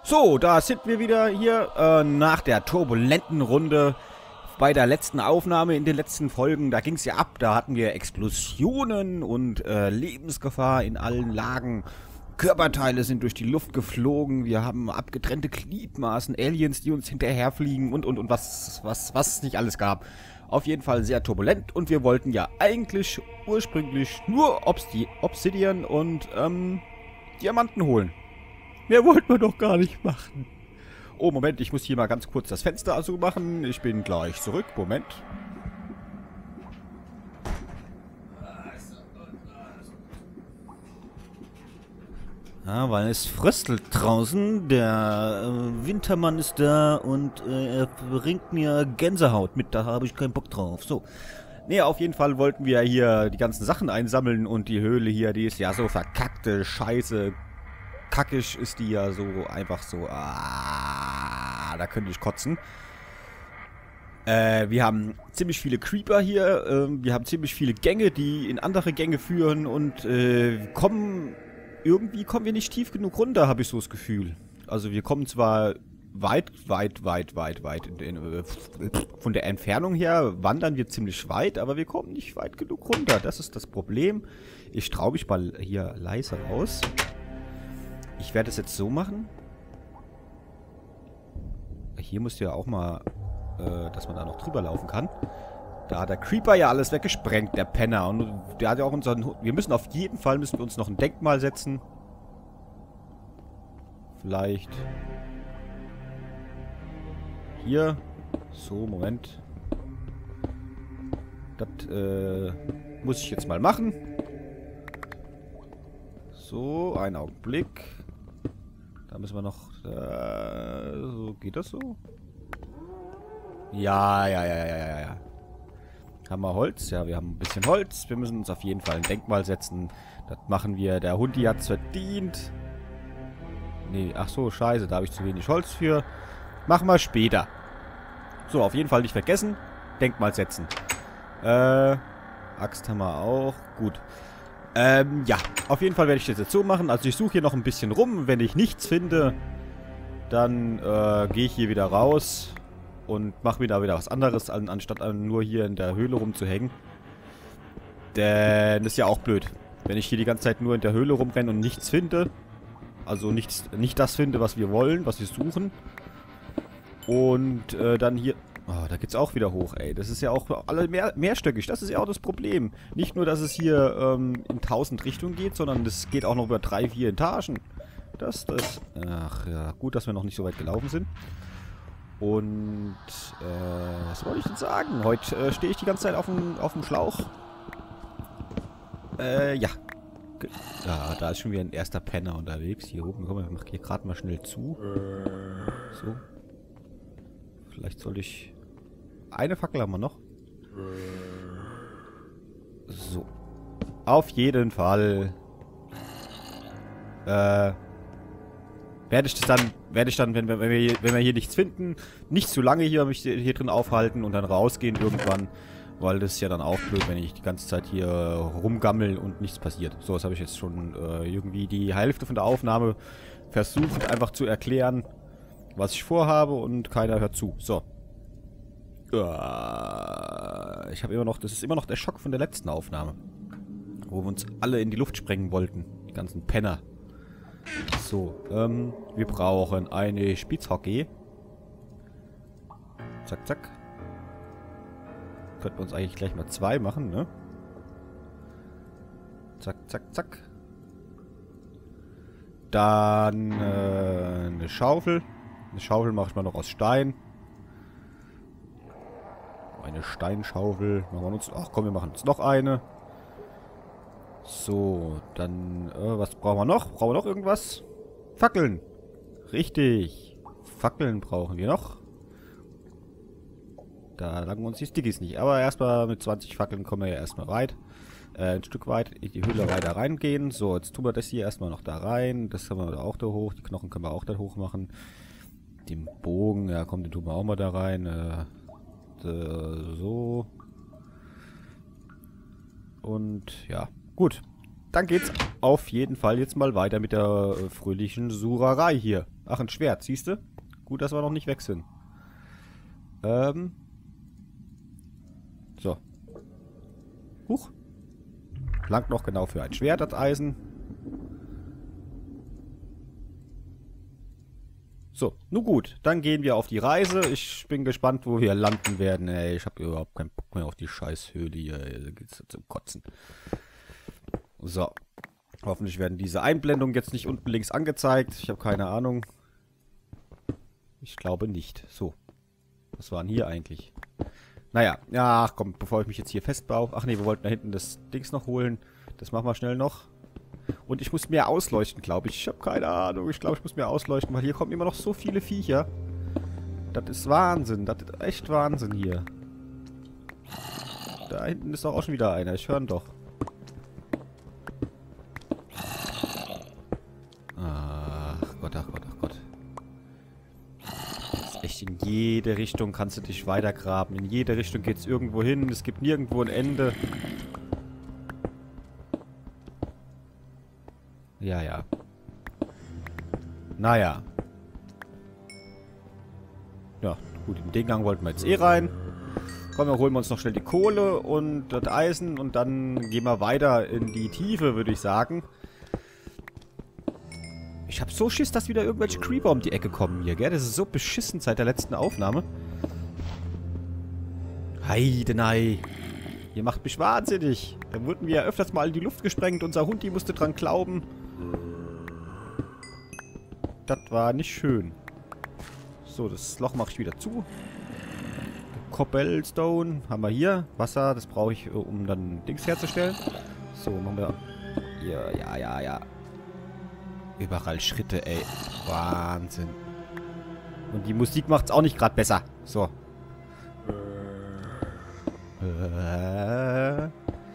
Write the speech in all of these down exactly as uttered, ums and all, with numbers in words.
So, da sind wir wieder hier äh, nach der turbulenten Runde bei der letzten Aufnahme in den letzten Folgen. Da ging es ja ab, da hatten wir Explosionen und äh, Lebensgefahr in allen Lagen. Körperteile sind durch die Luft geflogen, wir haben abgetrennte Gliedmaßen, Aliens, die uns hinterherfliegen und und und was, was, was es nicht alles gab. Auf jeden Fall sehr turbulent und wir wollten ja eigentlich ursprünglich nur Obsti Obsidian und ähm, Diamanten holen. Mehr wollten wir doch gar nicht machen. Oh, Moment, ich muss hier mal ganz kurz das Fenster also machen. Ich bin gleich zurück. Moment. Ja, weil es fröstelt draußen. Der äh, Wintermann ist da und äh, er bringt mir Gänsehaut mit. Da habe ich keinen Bock drauf. So. Nee, auf jeden Fall wollten wir hier die ganzen Sachen einsammeln und die Höhle hier, die ist ja so verkackte Scheiße. Kackig ist die ja so einfach so. Ah, da könnte ich kotzen. Äh, wir haben ziemlich viele Creeper hier. Äh, wir haben ziemlich viele Gänge, die in andere Gänge führen. Und äh, kommen. Irgendwie kommen wir nicht tief genug runter, habe ich so das Gefühl. Also wir kommen zwar weit, weit, weit, weit, weit. In, in, äh, von der Entfernung her wandern wir ziemlich weit, aber wir kommen nicht weit genug runter. Das ist das Problem. Ich traue mich mal hier leise raus. Ich werde es jetzt so machen. Hier musst du ja auch mal, äh, dass man da noch drüber laufen kann. Da hat der Creeper ja alles weggesprengt, der Penner. Und der hat ja auch unseren... Wir müssen auf jeden Fall, müssen wir uns noch ein Denkmal setzen. Vielleicht... Hier. So, Moment. Das, äh, muss ich jetzt mal machen. So, einen Augenblick. Da müssen wir noch... Äh, so, geht das so? Ja, ja, ja, ja, ja, ja. Haben wir Holz? Ja, wir haben ein bisschen Holz. Wir müssen uns auf jeden Fall ein Denkmal setzen. Das machen wir. Der Hundi hat es verdient. Nee, ach so, scheiße. Da habe ich zu wenig Holz für. Machen wir später. So, auf jeden Fall nicht vergessen. Denkmal setzen. Äh, Axt haben wir auch. Gut. Ähm, ja. Auf jeden Fall werde ich das jetzt so machen. Also ich suche hier noch ein bisschen rum. Wenn ich nichts finde, dann äh, gehe ich hier wieder raus. Und mache mir da wieder was anderes, an, anstatt an nur hier in der Höhle rumzuhängen. Denn das ist ja auch blöd. Wenn ich hier die ganze Zeit nur in der Höhle rumrenne und nichts finde. Also nichts, nicht das finde, was wir wollen, was wir suchen. Und äh, dann hier... Oh, da geht's auch wieder hoch, ey. Das ist ja auch alle mehr, mehrstöckig. Das ist ja auch das Problem. Nicht nur, dass es hier ähm, in tausend Richtungen geht, sondern es geht auch noch über drei, vier Etagen. Das, das... Ach ja, gut, dass wir noch nicht so weit gelaufen sind. Und, äh, was wollte ich denn sagen? Heute äh, stehe ich die ganze Zeit auf dem, auf dem Schlauch. Äh, ja. Ja, da ist schon wieder ein erster Penner unterwegs. Hier oben, komm, ich mach hier gerade mal schnell zu. So. Vielleicht soll ich... Eine Fackel haben wir noch. So. Auf jeden Fall. Äh... Werde ich das dann, werde ich dann, wenn wir, wenn wir, hier, wenn wir hier nichts finden, nicht zu lange hier mich hier drin aufhalten und dann rausgehen irgendwann, weil das ist ja dann auch blöd, wenn ich die ganze Zeit hier rumgammel und nichts passiert. So, das habe ich jetzt schon äh, irgendwie die Hälfte von der Aufnahme versucht, einfach zu erklären, was ich vorhabe und keiner hört zu. So. Uh, ich habe immer noch, das ist immer noch der Schock von der letzten Aufnahme, wo wir uns alle in die Luft sprengen wollten, die ganzen Penner. So, ähm, wir brauchen eine Spitzhocke. Zack, zack. Könnten wir uns eigentlich gleich mal zwei machen, ne? Zack, zack, zack. Dann äh, eine Schaufel. Eine Schaufel mache ich mal noch aus Stein. Eine Steinschaufel. Machen wir uns, ach komm, wir machen uns noch eine. So, dann, äh, was brauchen wir noch? Brauchen wir noch irgendwas? Fackeln. Richtig. Fackeln brauchen wir noch. Da langen uns die Stickies nicht. Aber erstmal mit zwanzig Fackeln kommen wir ja erstmal weit. Äh, ein Stück weit in die Höhle weiter reingehen. So, jetzt tun wir das hier erstmal noch da rein. Das haben wir da auch da hoch. Die Knochen können wir auch da hoch machen. Den Bogen, ja komm, den tun wir auch mal da rein. Äh, so. Und ja. Gut, dann geht's auf jeden Fall jetzt mal weiter mit der äh, fröhlichen Surerei hier. Ach, ein Schwert, siehst du? Gut, dass wir noch nicht weg sind. Ähm. So. Huch. Langt noch genau für ein Schwert, das Eisen. So, nun gut, dann gehen wir auf die Reise. Ich bin gespannt, wo wir landen werden. Ey, ich habe überhaupt keinen Bock mehr auf die Scheißhöhle hier. Ey, da geht's zum Kotzen. So. Hoffentlich werden diese Einblendungen jetzt nicht unten links angezeigt. Ich habe keine Ahnung. Ich glaube nicht. So. Was war denn hier eigentlich? Naja, ja, ach komm, bevor ich mich jetzt hier festbaue. Ach nee, wir wollten da hinten das Dings noch holen. Das machen wir schnell noch. Und ich muss mehr ausleuchten, glaube ich. Ich habe keine Ahnung. Ich glaube, ich muss mehr ausleuchten, weil hier kommen immer noch so viele Viecher. Das ist Wahnsinn. Das ist echt Wahnsinn hier. Da hinten ist doch auch schon wieder einer. Ich höre ihn doch. Ach Gott, ach Gott, ach Gott. Jetzt echt in jede Richtung kannst du dich weitergraben. In jede Richtung geht es irgendwo hin. Es gibt nirgendwo ein Ende. Ja, ja. Naja. Ja, gut, in den Gang wollten wir jetzt eh rein. Komm, dann holen wir uns noch schnell die Kohle und das Eisen und dann gehen wir weiter in die Tiefe, würde ich sagen. Ich habe so Schiss, dass wieder irgendwelche Creeper um die Ecke kommen hier, gell? Das ist so beschissen seit der letzten Aufnahme. Heidenei. Ihr macht mich wahnsinnig. Da wurden wir ja öfters mal in die Luft gesprengt. Unser Hund, die musste dran glauben. Das war nicht schön. So, das Loch mache ich wieder zu. Cobblestone haben wir hier. Wasser, das brauche ich, um dann Dings herzustellen. So, machen wir... Ja, ja, ja, ja. Überall Schritte, ey. Wahnsinn. Und die Musik macht es auch nicht gerade besser. So. Äh...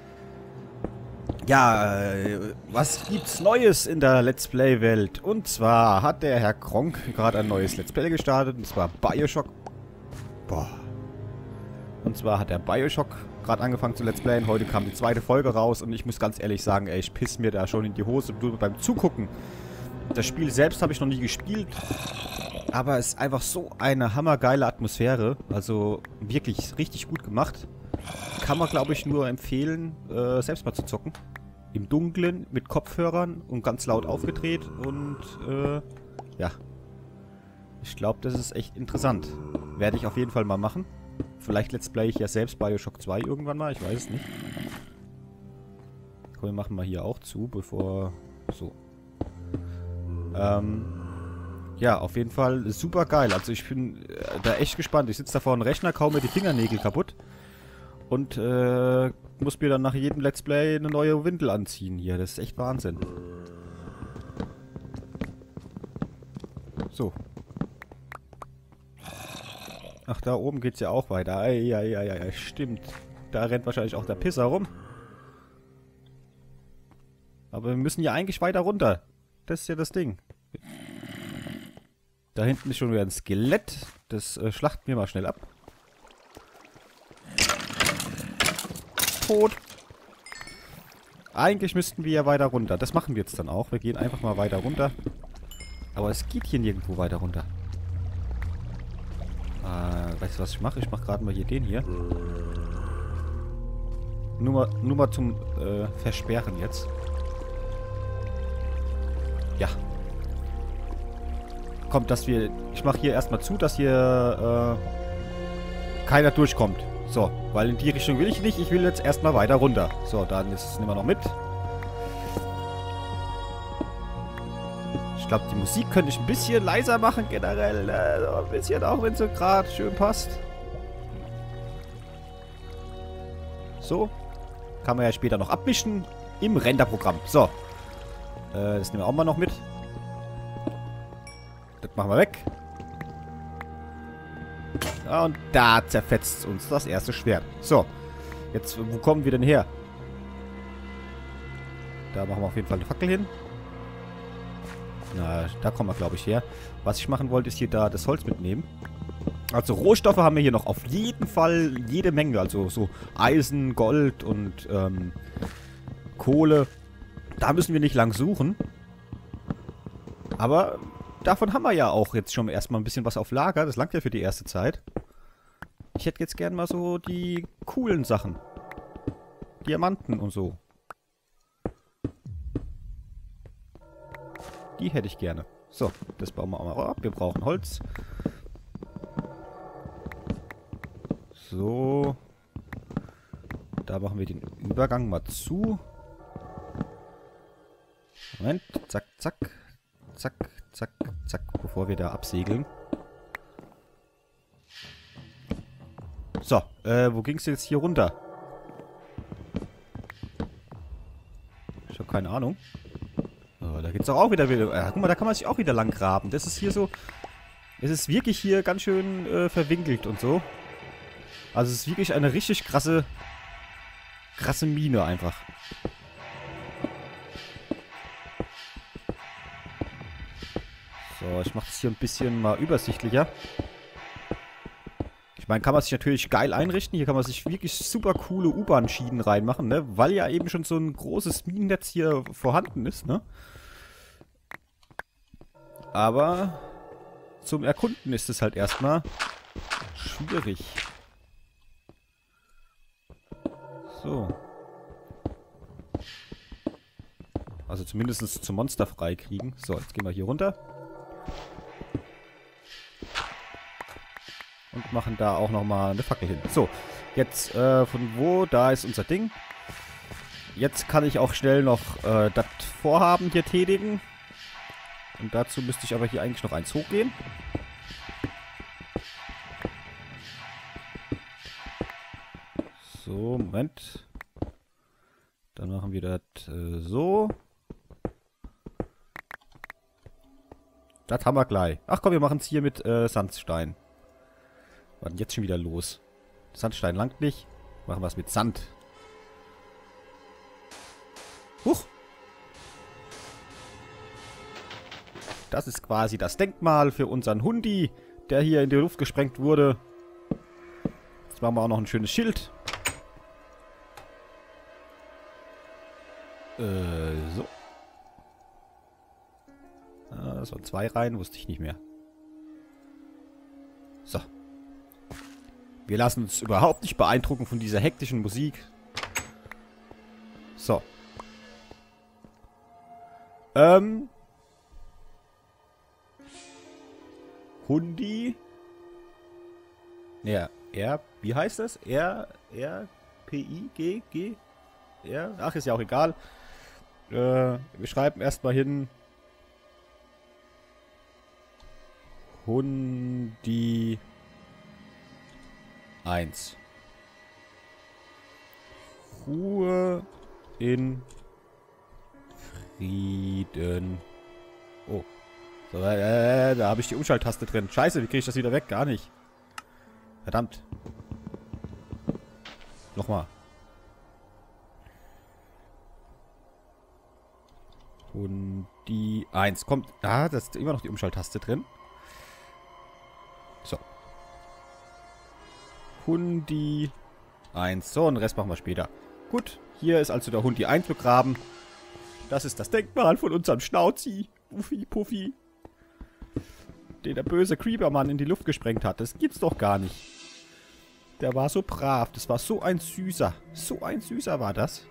Ja, äh, was gibt's Neues in der Let's Play-Welt? Und zwar hat der Herr Kronk gerade ein neues Let's Play gestartet, und zwar Bioshock. Boah. Und zwar hat er Bioshock gerade angefangen zu Let's Playen. Heute kam die zweite Folge raus und ich muss ganz ehrlich sagen, ey, ich piss mir da schon in die Hose nur beim Zugucken. Das Spiel selbst habe ich noch nie gespielt, aber es ist einfach so eine hammergeile Atmosphäre. Also wirklich richtig gut gemacht. Kann man, glaube ich, nur empfehlen, äh, selbst mal zu zocken. Im Dunkeln, mit Kopfhörern und ganz laut aufgedreht. Und, äh, ja. Ich glaube, das ist echt interessant. Werde ich auf jeden Fall mal machen. Vielleicht let's play ich ja selbst Bioshock zwei irgendwann mal, ich weiß es nicht. Komm, wir machen mal hier auch zu, bevor... So. Ähm... Ja, auf jeden Fall super geil. Also ich bin äh, da echt gespannt. Ich sitze da vor einem Rechner, kaum mir die Fingernägel kaputt. Und äh, muss mir dann nach jedem Let's Play eine neue Windel anziehen hier. Das ist echt Wahnsinn. So. Ach, da oben geht's ja auch weiter. Eieieiei, stimmt. Da rennt wahrscheinlich auch der Pisser rum. Aber wir müssen ja eigentlich weiter runter. Das ist ja das Ding. Da hinten ist schon wieder ein Skelett. Das äh, schlachten wir mal schnell ab. Tot. Eigentlich müssten wir ja weiter runter. Das machen wir jetzt dann auch. Wir gehen einfach mal weiter runter. Aber es geht hier nirgendwo weiter runter. Äh, weißt du, was ich mache? Ich mache gerade mal hier den hier. Nur mal, nur mal zum äh, Versperren jetzt. Ja. Kommt, dass wir... Ich mache hier erstmal zu, dass hier äh, keiner durchkommt. So, weil in die Richtung will ich nicht. Ich will jetzt erstmal weiter runter. So, dann ist es nehmen wir noch mit. Ich glaube, die Musik könnte ich ein bisschen leiser machen generell. Äh, so ein bisschen, auch wenn sie gerade schön passt. So. Kann man ja später noch abmischen im Renderprogramm. So. Äh, das nehmen wir auch mal noch mit. Das machen wir weg. Ja, und da zerfetzt uns das erste Schwert. So. Jetzt, wo kommen wir denn her? Da machen wir auf jeden Fall eine Fackel hin. Na, da kommen wir, glaube ich, her. Was ich machen wollte, ist hier da das Holz mitnehmen. Also Rohstoffe haben wir hier noch auf jeden Fall jede Menge. Also so Eisen, Gold und ähm, Kohle. Da müssen wir nicht lang suchen. Aber davon haben wir ja auch jetzt schon erstmal ein bisschen was auf Lager. Das langt ja für die erste Zeit. Ich hätte jetzt gern mal so die coolen Sachen. Diamanten und so. Die hätte ich gerne. So, das bauen wir auch mal ab. Wir brauchen Holz. So. Da machen wir den Übergang mal zu. Moment. Zack, zack. Zack, zack, zack. Bevor wir da absegeln. So, äh, wo ging es jetzt hier runter? Ich habe keine Ahnung. Oh, da geht's doch auch wieder wieder. Äh, guck mal, da kann man sich auch wieder lang graben. Das ist hier so. Es ist wirklich hier ganz schön äh, verwinkelt und so. Also es ist wirklich eine richtig krasse, krasse Mine einfach. So, ich mache das hier ein bisschen mal übersichtlicher. Ich meine, kann man sich natürlich geil einrichten. Hier kann man sich wirklich super coole U-Bahn-Schienen reinmachen, ne? Weil ja eben schon so ein großes Minennetz hier vorhanden ist, ne? Aber zum Erkunden ist es halt erstmal schwierig. So. Also zumindest zum Monster freikriegen. So, jetzt gehen wir hier runter. Und machen da auch nochmal eine Fackel hin. So, jetzt äh, von wo? Da ist unser Ding. Jetzt kann ich auch schnell noch äh, das Vorhaben hier tätigen. Und dazu müsste ich aber hier eigentlich noch eins hochgehen. So, Moment. Dann machen wir das äh, so. Das haben wir gleich. Ach komm, wir machen es hier mit äh, Sandstein. Was denn jetzt schon wieder los? Sandstein langt nicht. Machen wir es mit Sand. Huch! Das ist quasi das Denkmal für unseren Hundi, der hier in die Luft gesprengt wurde. Jetzt machen wir auch noch ein schönes Schild. Äh, so. Ah, das waren zwei Reihen, wusste ich nicht mehr. So. Wir lassen uns überhaupt nicht beeindrucken von dieser hektischen Musik. So. Ähm. Hundi. Ja, R, wie heißt das? R, R, P, I, G, G, R? Ach, ist ja auch egal. Äh, wir schreiben erstmal hin. Hundi eins. Ruhe in Frieden. Oh. So, äh, da habe ich die Umschalttaste drin. Scheiße, wie kriege ich das wieder weg? Gar nicht. Verdammt. Nochmal. Und die eins. Kommt. Ah, da ist immer noch die Umschalttaste drin. So. Hundi eins. So, und den Rest machen wir später. Gut. Hier ist also der Hundi eins begraben. Das ist das Denkmal von unserem Schnauzi. Puffi, Puffi. Den der böse Creepermann in die Luft gesprengt hat. Das gibt's doch gar nicht. Der war so brav. Das war so ein Süßer. So ein Süßer war das.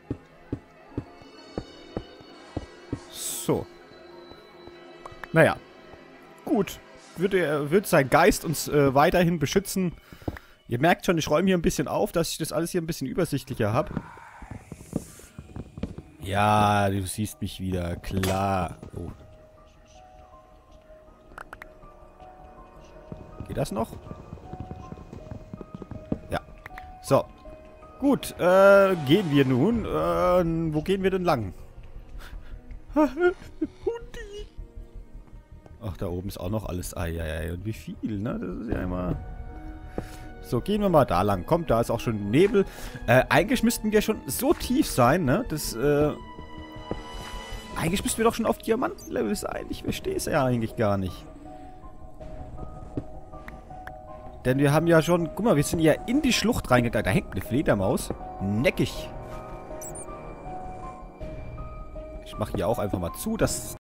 So. Naja. Gut. Wird, er, wird sein Geist uns äh, weiterhin beschützen. Ihr merkt schon, ich räume hier ein bisschen auf, dass ich das alles hier ein bisschen übersichtlicher habe. Ja, du siehst mich wieder. Klar. Oh. Geht das noch? Ja. So. Gut, äh, gehen wir nun. Äh, wo gehen wir denn lang? Hundi. Ach, da oben ist auch noch alles. Eieiei, und wie viel, ne? Das ist ja immer... So, gehen wir mal da lang. Kommt, da ist auch schon Nebel. Äh, eigentlich müssten wir schon so tief sein, ne? Das, äh... Eigentlich müssten wir doch schon auf Diamantenlevel sein. Ich verstehe es ja eigentlich gar nicht. Denn wir haben ja schon... Guck mal, wir sind ja in die Schlucht reingegangen. Da hängt eine Fledermaus. Neckig. mache hier auch einfach mal zu. Das